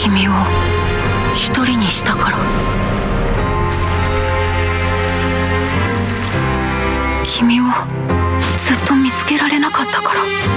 君を一人にしたから。君をずっと見つけられなかったから。